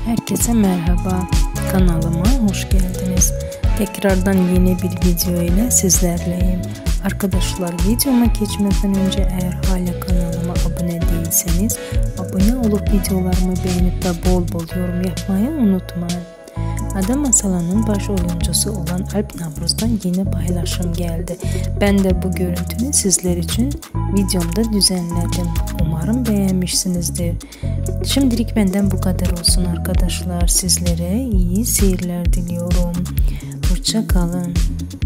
Herkese merhaba, kanalıma hoş geldiniz. Tekrardan yeni bir video ile sizlerleyim. Arkadaşlar, videoma geçmeden önce eğer hala kanalıma abone değilseniz abone olup videolarımı beğenip de bol bol yorum yapmayı unutmayın. Ada Masalan'ın baş oyuncusu olan Alp Navruz'dan yeni paylaşım geldi. Ben de bu görüntünü sizler için videomda düzenledim. Umarım beğenmişsinizdir. Şimdilik benden bu kadar olsun arkadaşlar. Sizlere iyi seyirler diliyorum. Hoşça kalın.